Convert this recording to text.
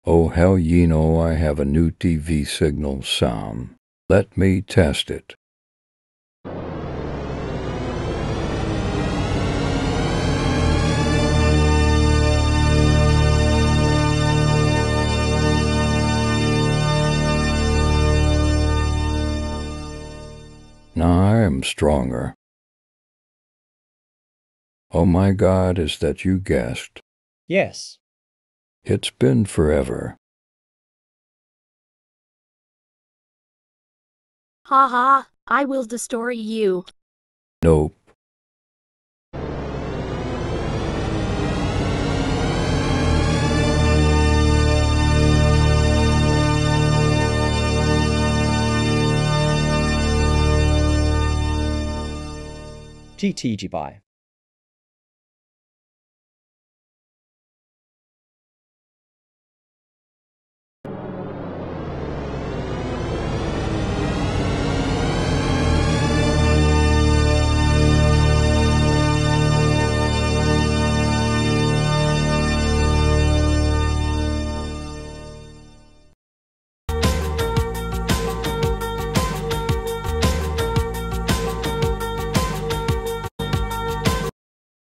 Oh, hell, ye know I have a new TV signal sound. Let me test it. Now I am stronger. Oh my God, is that you guessed? Yes. It's been forever. Ha ha, I will destroy you. Nope. GTGBI.